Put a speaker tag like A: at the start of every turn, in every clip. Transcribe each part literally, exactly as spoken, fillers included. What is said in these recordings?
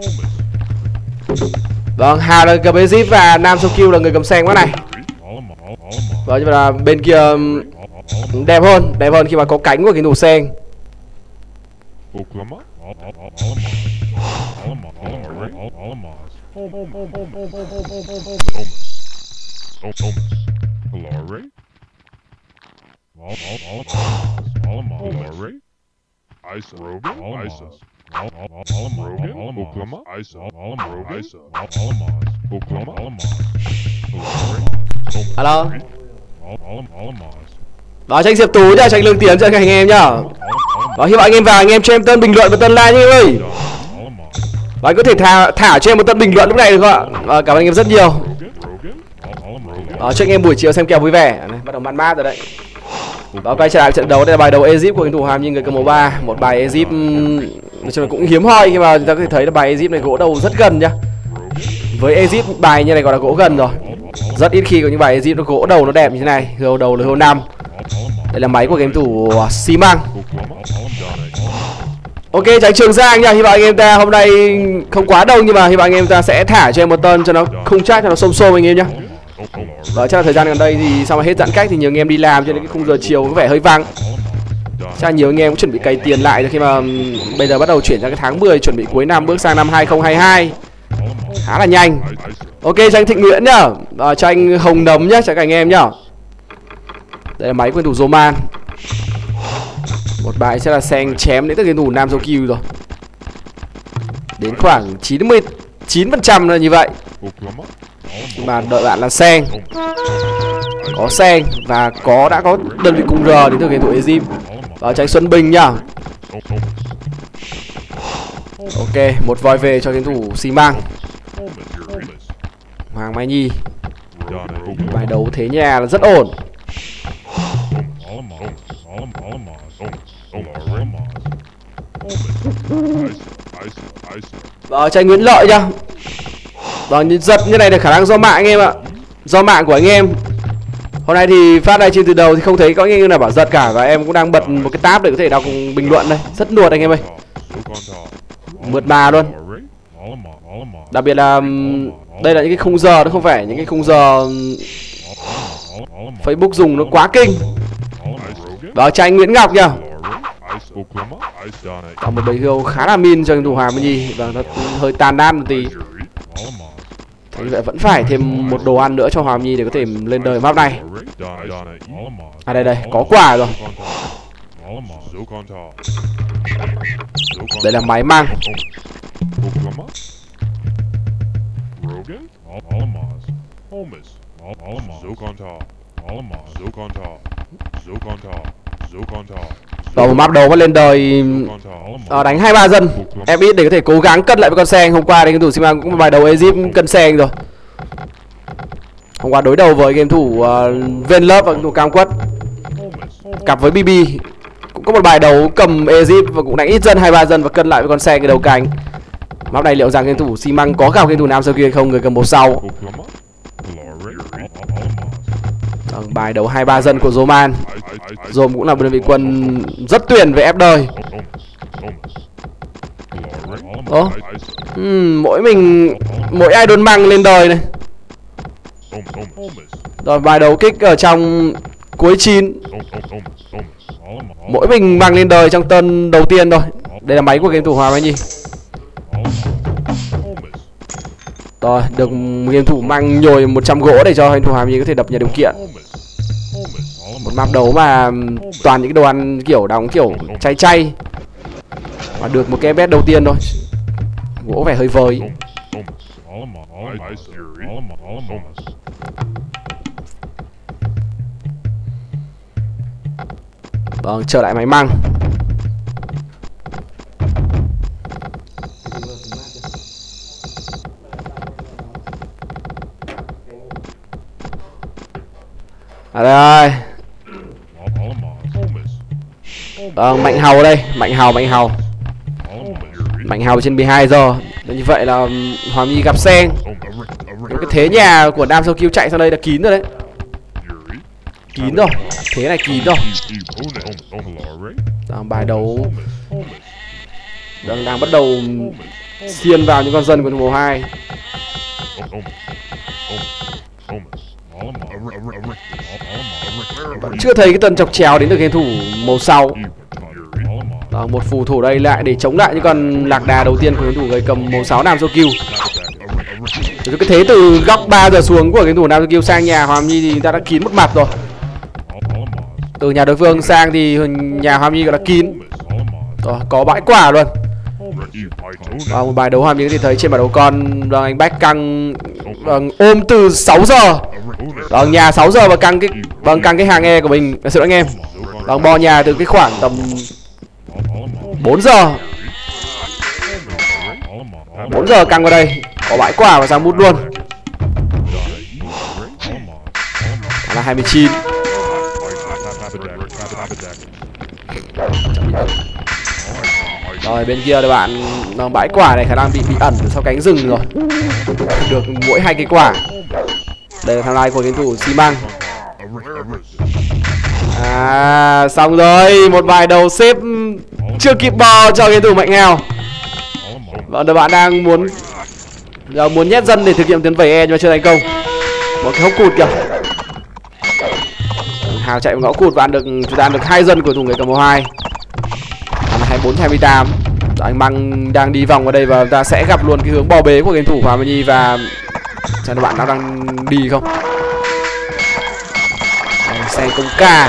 A: Vâng, Hà là cầm Egypt và Nam Sokyu là người cầm sen quá này. Vâng, nhưng mà bên kia đẹp hơn, đẹp hơn khi mà có cánh của cái thủ sen. Alo. Đó, tranh Diệp Tú nhá, tranh Lương Tiến cho anh em nhá. Đó, hy vọng anh em vào, anh em cho em tân bình luận và tân like nhé ơi. Và anh có thể thả, thả cho em một tân bình luận lúc này được không ạ? À, cảm ơn anh em rất nhiều. Đó, cho anh em buổi chiều xem kèo vui vẻ. Này, bắt đầu man mát rồi đấy. Đó, quay trở lại trận đấu, đây là bài đấu Egypt của thủ Hàm Nhi người cầm màu ba. Một bài Egypt nói chung là cũng hiếm hoi, nhưng mà chúng ta có thể thấy là bài Egypt này gỗ đầu rất gần nhá. Với Egypt bài như này gọi là gỗ gần rồi. Rất ít khi có những bài Egypt nó gỗ đầu nó đẹp như thế này. Gỗ đầu là hô năm. Đây là máy của game thủ xi măng. Ok, tránh Trường Giang nha. Hy vọng anh em ta hôm nay không quá đông, nhưng mà hy vọng anh em ta sẽ thả cho em một tân cho nó không chắc, cho nó xôm xôm anh em nhá. Đó, chắc là thời gian gần đây thì sau mà hết giãn cách thì nhiều anh em đi làm cho nên cái khung giờ chiều có vẻ hơi vắng. Chắc là nhiều anh em cũng chuẩn bị cày tiền lại rồi, khi mà bây giờ bắt đầu chuyển sang cái tháng mười, chuẩn bị cuối năm bước sang năm hai không hai hai. Khá là nhanh. Ok, tranh Thịnh Nguyễn nhá. À, tranh Hồng Nấm nhá, chào các anh em nhá. Đây là máy của thủ Roman. Một bài sẽ là sen chém đến từ cái thủ Nam Sokyu rồi. Đến khoảng chín mươi chín phần trăm là như vậy. Mà đợi bạn là sen. Có sen và có đã có đơn vị cung R đến từ cái thủ Egypt. Và tranh Xuân Bình nhá. Ok, một voi về cho cái thủ xi măng. Hoàng Mai Nhi. Bài đấu thế nhà là rất ổn. Đó, tranh Nguyễn Lợi nhá. Đó, giật như này là khả năng do mạng anh em ạ. Do mạng của anh em. Hôm nay thì phát live stream từ đầu thì không thấy có anh em nào bảo giật cả. Và em cũng đang bật một cái tab để có thể đọc bình luận đây. Rất nuột anh em ơi. Mượt mà luôn. Đặc biệt là đây là những cái khung giờ, nó không phải những cái khung giờ Facebook dùng nó quá kinh. Đó, tranh Nguyễn Ngọc nhá. Còn một bầy hươu khá là min cho thủ Hoàng Minh Nhi. Và nó hơi tàn đan một tí. Thế vậy vẫn phải thêm một đồ ăn nữa cho Hoàng Nhi để có thể lên đời map này. À đây đây, có quả rồi. Đây là máy mang. Vào một map đấu mà lên đời à, đánh hai ba dân em ít để có thể cố gắng cân lại với con sen. Hôm qua thì game thủ xi măng cũng một bài đấu Egypt cân sen rồi. Hôm qua đối đầu với game thủ uh, Ven Love và game thủ Cam Quất, cặp với bê bê cũng có một bài đấu cầm Egypt và cũng đánh ít dân hai ba dân và cân lại với con sen cái đầu cánh. Map này liệu rằng game thủ xi măng có gặp game thủ Nam Sokyu hay không, người cầm một sau. Vâng, bài đấu hai ba dân của Roman. Dôm cũng là một đơn vị quân rất tuyển về ép đời. Ồ, uhm, mỗi mình mỗi idol măng lên đời này. Rồi bài đấu kích ở trong cuối chín. Mỗi mình mang lên đời trong tân đầu tiên thôi. Đây là máy của game thủ Hoàng Mai Nhi. Rồi, được game thủ mang nhồi một trăm gỗ để cho game thủ Hoàng Mai Nhi có thể đập nhà điều kiện. Một map đấu mà toàn những cái đồ ăn kiểu đóng kiểu chay chay. Và được một cái bet đầu tiên thôi. Gỗ vẻ hơi vơi. Vâng, trở lại máy măng. À đây. Vâng, Mạnh Hào đây, Mạnh Hào, Mạnh Hào. Mạnh Hào trên mười hai giờ. Như vậy là Hoàng Nhi gặp sen. Cái thế nhà của Nam Sokyu chạy sang đây là kín rồi đấy. Kín rồi, thế này kín rồi. Đó, bài đấu đang, đang bắt đầu xiên vào những con dân của thủ màu hai. Vẫn chưa thấy cái tần chọc chéo đến từ game thủ màu sau. Đó, một phù thủ đây lại để chống lại những con lạc đà đầu tiên của game thủ người cầm màu sáu Nam Sokyu. Rồi cái thế từ góc ba giờ xuống của game thủ Nam Sokyu sang nhà Hoàng Nhi thì người ta đã kín một mặt rồi. Từ nhà đối phương sang thì nhà Hoàng Nhi gọi là kín. Rồi, có bãi quả luôn. Và một bài đấu Hoàng Nhi thì thấy trên bản đấu con vâng, anh Bách căng vâng, ôm từ sáu giờ. Vâng, nhà sáu giờ và căng cái vâng căng cái hàng E của mình. Xin lỗi anh em. Vâng, bò nhà từ cái khoảng tầm bốn giờ. bốn giờ căng vào đây. Có bãi quả và sang bút luôn. Đó là hai mươi chín. Rồi bên kia các bạn, nó bãi quả này khả năng bị bị ẩn sau cánh rừng rồi. Được mỗi hai cái quả. Đây là timeline của game thủ xi măng. À, xong rồi, một vài đầu xếp chưa kịp bò cho game thủ Mạnh Hào. Và các bạn đang muốn giờ muốn nhét dân để thực hiện tiến vẩy E nhưng mà chưa thành công. Một cái hốc cụt kìa. Hào chạy vào ngõ cụt và ăn được chúng ta ăn được hai dân của thủ người cầm màu hai. hai mươi bốn hai mươi tám. Anh Măng đang đi vòng vào đây và chúng ta sẽ gặp luôn cái hướng bò bế của game thủ Hoàng Nhi và xem các bạn đang đang đi không. Xe công ca.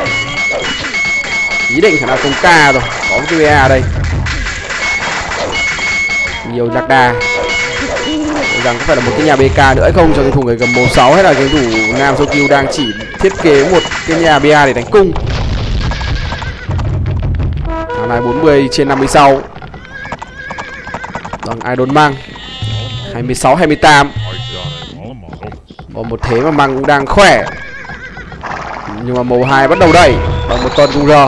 A: Ý định khả năng công ca rồi. Có một cái bê a ở đây. Nhiều lạc đà. Rằng có phải là một cái nhà bê ca nữa hay không cho game thủ người cầm màu sáu hay là game thủ Nam Sokyu đang chỉ thiết kế một cái nhà bê a để đánh cung. Thằng này bốn mươi trên năm mươi sáu. Vâng, Idol Mang hai mươi sáu hai mươi tám. Còn một thế mà Mang cũng đang khỏe. Nhưng mà màu hai bắt đầu đẩy bằng một tuần cung rờ.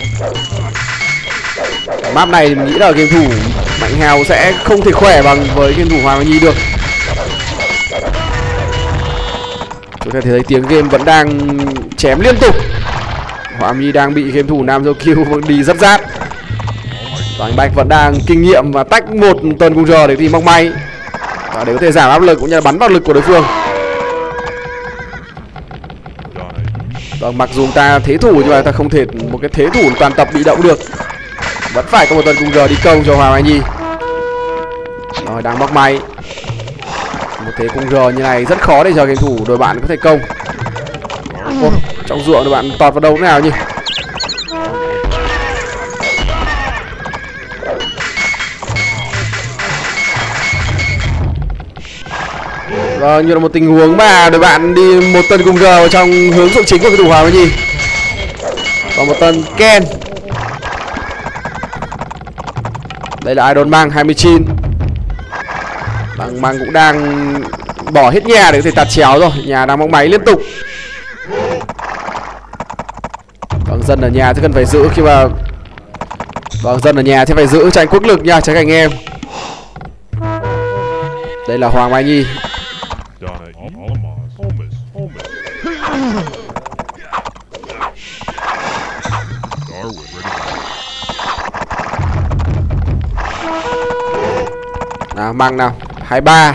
A: Map này mình nghĩ là game thủ Mạnh Hào sẽ không thể khỏe bằng với game thủ Hoàng Nhi được. Chúng ta thấy tiếng game vẫn đang chém liên tục. Hoàng Nhi đang bị game thủ Nam Sokyu đi rất rát. Và anh Bách vẫn đang kinh nghiệm và tách một tuần cung rờ để tìm mong may và để có thể giảm áp lực cũng như là bắn vào lực của đối phương. Vâng, mặc dù ta thế thủ nhưng mà ta không thể một cái thế thủ toàn tập bị động được. Vẫn phải có một tuần cung rờ đi công cho Hoàng Anh Nhi. Rồi, đang móc may. Một thế cung rờ như này rất khó để cho game thủ đội bạn có thể công. Ô, trong ruộng đội bạn tọt vào đâu thế nào nhỉ? Vâng, như là một tình huống mà đội bạn đi một tuần cung rờ trong hướng ruộng chính của cái thủ Hoàng Nhi. Và một tuần Ken. Đây là Idol Mang hai mươi chín. Bằng Mang cũng đang bỏ hết nhà để có thể tạt chéo rồi. Nhà đang mong máy liên tục. Vâng, dân ở nhà thì cần phải giữ khi mà Vâng, dân ở nhà thì phải giữ tranh quốc lực nha, tránh anh em. Đây là Hoàng Mai Nhi. Nào, Mang nào, hai ba.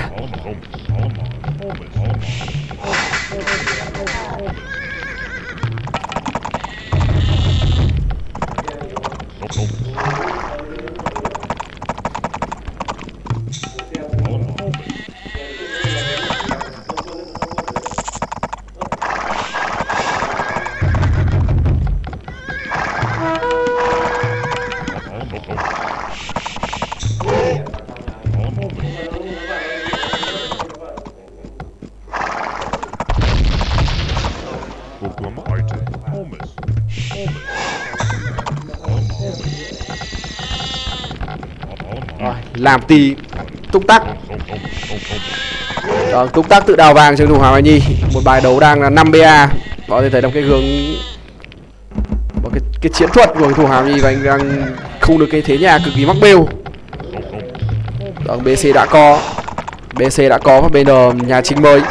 A: Rồi, làm tí túc tắc. Rồi, túc tắc tự đào vàng cho thủ Hoàng Mai Nhi. Một bài đấu đang là năm bê a. Có thể thấy trong cái hướng một cái, cái chiến thuật của thủ Hoàng Mai Nhi và anh đang không được cái thế nhà cực kỳ mắc bêu. Rồi, bê xê đã có. bê xê đã có và bên nhà chính mới.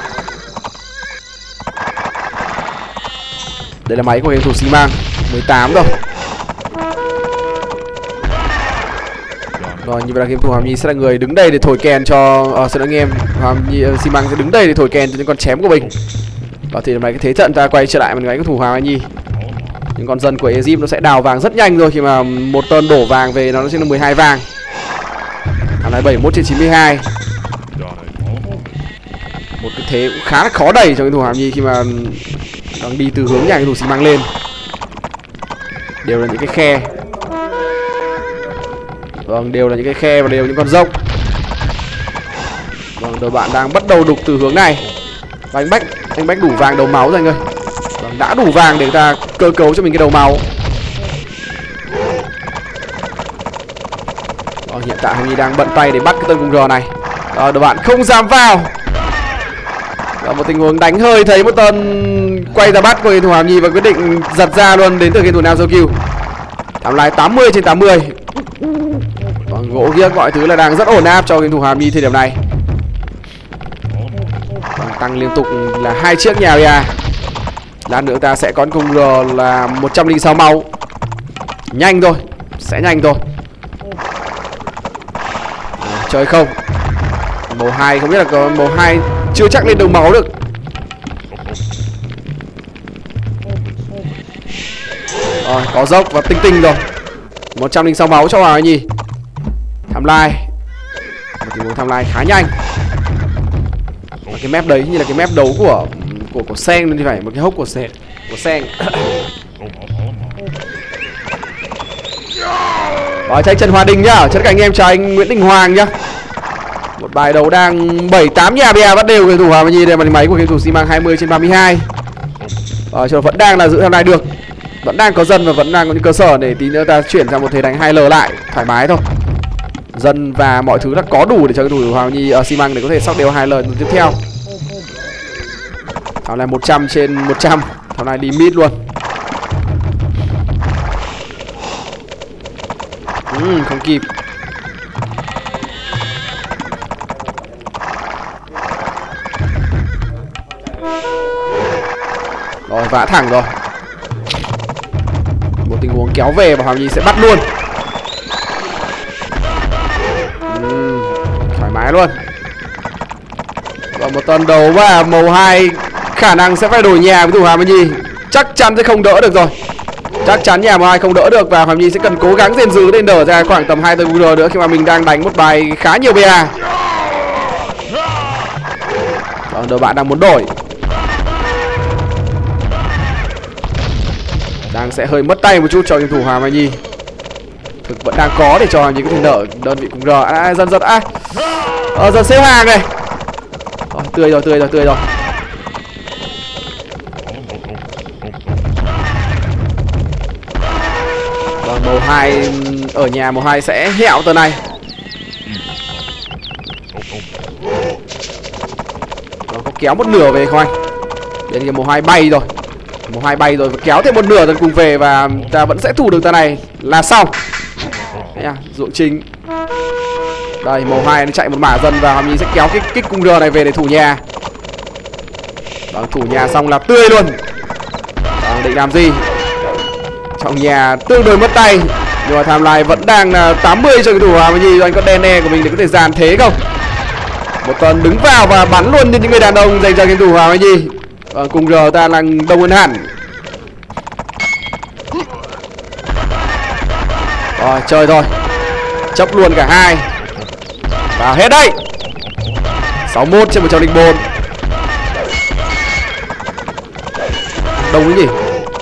A: Đây là máy của game thủ xi măng mười tám rồi. Rồi như vậy là game thủ Hoàng Nhi sẽ là người đứng đây để thổi kèn cho uh, xin lỗi anh em, Hoàng Nhi uh, xi măng sẽ đứng đây để thổi kèn cho những con chém của mình. Và thì này cái thế trận ta quay trở lại một cái thủ Hoàng Nhi. Những con dân của Egypt nó sẽ đào vàng rất nhanh rồi, khi mà một tơn đổ vàng về nó sẽ là mười hai vàng. Thằng này bảy mươi mốt trên chín mươi hai. Một cái thế cũng khá là khó đẩy cho cái thủ Hoàng Nhi khi mà đang đi từ hướng nhà cái thủ xi măng lên. Đều là những cái khe. Vâng, đều là những cái khe và đều những con dốc. Vâng, đội bạn đang bắt đầu đục từ hướng này. Và anh Bách, anh Bách đủ vàng đầu máu rồi anh ơi. Vâng, đã đủ vàng để ta cơ cấu cho mình cái đầu máu. Vâng, hiện tại Hoàng Nhi đang bận tay để bắt cái tên cung R này. Đó, đội bạn không dám vào. Đó, một tình huống đánh hơi thấy một tên quay ra bắt của game thủ Hoàng Nhi và quyết định giật ra luôn đến từ game thủ Nam Kill. Tham lai tám mươi trên tám mươi. Vâng, gỗ ghiếc mọi thứ là đang rất ổn áp cho game thủ Hoàng Nhi thời điểm này. Vâng, tăng liên tục là hai chiếc nhà bia. Lát nữa ta sẽ có cung R là một trăm lẻ sáu máu. Nhanh thôi, sẽ nhanh thôi. À, chơi không. Màu hai không biết là có màu hai chưa chắc lên đầu máu được. Rồi, có dốc và tinh tinh rồi. một trăm lẻ sáu máu cho Hoàng Nhi. Tham lai. Một tình huống tham lai khá nhanh. Và cái map đấy như là cái map đấu của của của Sen nên thì phải một cái hốc của Sen của Sen. Rồi cho anh Trần Hòa Đình nhá, chào các anh em, chào anh Nguyễn Đình Hoàng nhá. Một bài đấu đang bảy tám nhà bia bắt đều game thủ Hoàng Nhi đây, màn hình máy của game thủ xi măng hai mươi trên ba mươi hai. Ờ, chứ vẫn đang là giữ tham lai được. Vẫn đang có dân và vẫn đang có những cơ sở để tí nữa ta chuyển sang một thế đánh hai L lại thoải mái thôi. Dân và mọi thứ đã có đủ để cho game thủ Hoàng Nhi ở xi măng để có thể sóc đều hai L tiếp theo. Thảo này một trăm trên một trăm. Thảo này đi mid luôn. Ừ, không kịp. Rồi vã thẳng rồi. Một tình huống kéo về và Hoàng Nhi sẽ bắt luôn. Ừ, thoải mái luôn. Và một tuần đấu mà màu hai khả năng sẽ phải đổi nhà với thủ Hoàng Nhi. Chắc chắn sẽ không đỡ được rồi. Chắc chắn nhà màu hai không đỡ được và Hoàng Nhi sẽ cần cố gắng gìn giữ để đỡ ra khoảng tầm hai tờ Google nữa khi mà mình đang đánh một bài khá nhiều bia. Còn đội bạn đang muốn đổi. Đang sẽ hơi mất tay một chút cho game thủ Hoàng Nhi. Thực vẫn đang có để cho những cái thể nợ đơn vị cùng R. À, dần dần à. Ờ, dần xếp hàng này. Rồi, tươi rồi, tươi rồi, tươi rồi. Rồi, màu hai ở nhà màu hai sẽ hẹo tờ này. Rồi, có kéo một nửa về không anh? Đến cái màu hai bay rồi. Màu hai bay rồi và kéo thêm một nửa tần cùng về và ta vẫn sẽ thủ được tờ này là xong. Đấy à, ruộng chính. Đây, màu hai nó chạy một mã dân và Hoàng Nhi sẽ kéo cái kích cung R này về để thủ nhà. Vâng, thủ nhà xong là tươi luôn. Vâng, định làm gì? Trong nhà tương đối mất tay. Nhưng mà tham lai vẫn đang uh, tám mươi cho cái thủ Hoàng Nhi. Anh có đen e của mình để có thể dàn thế không? Một tuần đứng vào và bắn luôn như những người đàn ông dành cho game thủ Hoàng Nhi. Vâng, cùng R ta đang đông hơn hẳn. Rồi, chơi thôi. Chấp luôn cả hai. Vào hết đây. sáu mươi mốt trên một trăm lẻ bốn. Đông cái gì?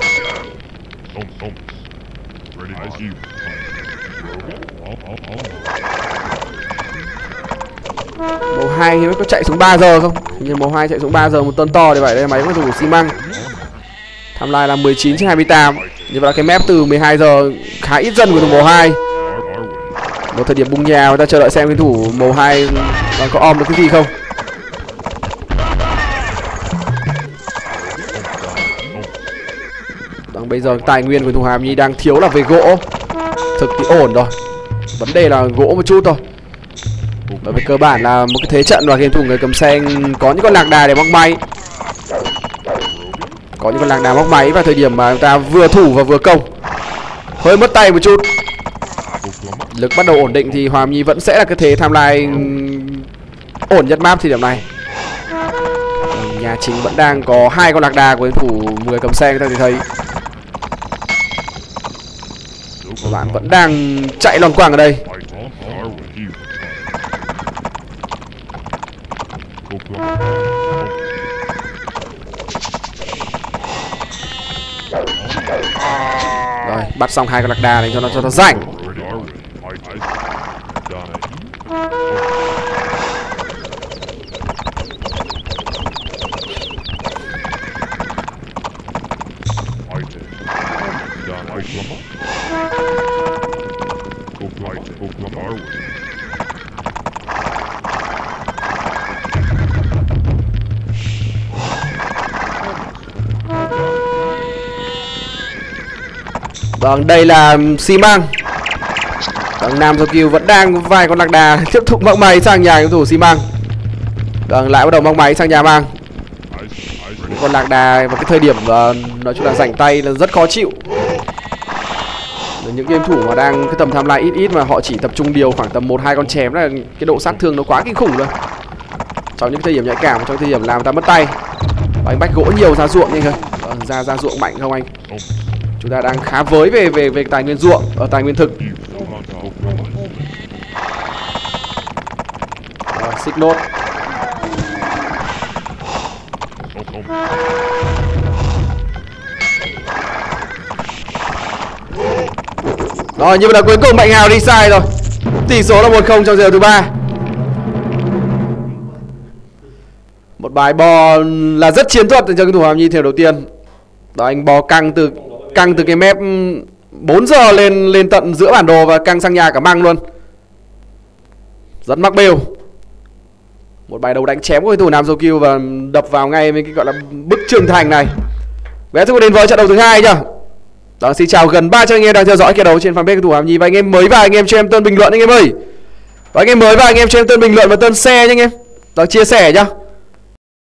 A: Màu hai thì có chạy xuống ba giờ không? Nhưng màu hai chạy xuống ba giờ một tân to thì vậy. Đây máy của thủ xi măng. Tham lai là mười chín trên hai mươi tám. Như vậy là cái map từ mười hai giờ khá ít dân của thủ màu hai. Một thời điểm bung nhà, người ta chờ đợi xem cái thủ màu hai đang có om được cái gì không. Đang bây giờ tài nguyên của thủ Hoàng Nhi đang thiếu là về gỗ. Thực thì ổn rồi. Vấn đề là gỗ một chút thôi. Bởi vì cơ bản là một cái thế trận và game thủ người cầm sen có những con lạc đà để móc máy. Có những con lạc đà móc máy vào thời điểm mà người ta vừa thủ và vừa công. Hơi mất tay một chút. Lực bắt đầu ổn định thì Hòa Nhi vẫn sẽ là cái thế tham lai ổn nhất map thì điểm này. Nhà chính vẫn đang có hai con lạc đà của thủ người cầm xe, người ta thì thấy các bạn vẫn đang chạy loằng quảng ở đây. Rồi, bắt xong hai con lạc đà này cho nó cho nó rảnh. Vâng, đây là xi măng. Vâng, Nam Tokyo vẫn đang vài con lạc đà tiếp tục mong máy sang nhà cầu thủ xi măng. Vâng, lại bắt đầu mong máy sang nhà mang. Những con lạc đà vào cái thời điểm uh, nói chung là rảnh tay là rất khó chịu. Những game thủ mà đang cái tầm tham lai ít ít mà họ chỉ tập trung điều khoảng tầm một hai con chém là cái độ sát thương nó quá kinh khủng rồi. Trong những thời điểm nhạy cảm, trong thời điểm làm người ta mất tay. Và anh bách gỗ nhiều ra ruộng nhanh thôi. Vâng, ra ra ruộng mạnh không anh? Chúng ta đang khá với về về về tài nguyên ruộng, ở tài nguyên thực. Rồi, xích nốt. Rồi, nhưng mà cuối cùng Mạnh Hào đi sai rồi. Tỷ số là một không trong giờ thứ ba. Một bài bò là rất chiến thuật cho cái thủ Hòa Nhi theo đầu tiên. Đó, anh bò căng từ căng từ cái mép bốn giờ lên lên tận giữa bản đồ và căng sang nhà cả măng luôn. Rất mắc bêu. Một bài đầu đánh chém của cái thủ Nam Tokyo và đập vào ngay với cái gọi là bức tường thành này. Bé thưa đến với trận đấu thứ hai chưa? Đó, xin chào gần ba trăm anh em đang theo dõi trận đấu trên fanpage của thủ Hòa Nhi. Và anh em mới vào anh em cho em tên bình luận anh em ơi. Và anh em mới vào anh em cho em tên bình luận và tên share nha anh em. Đó, chia sẻ nhá.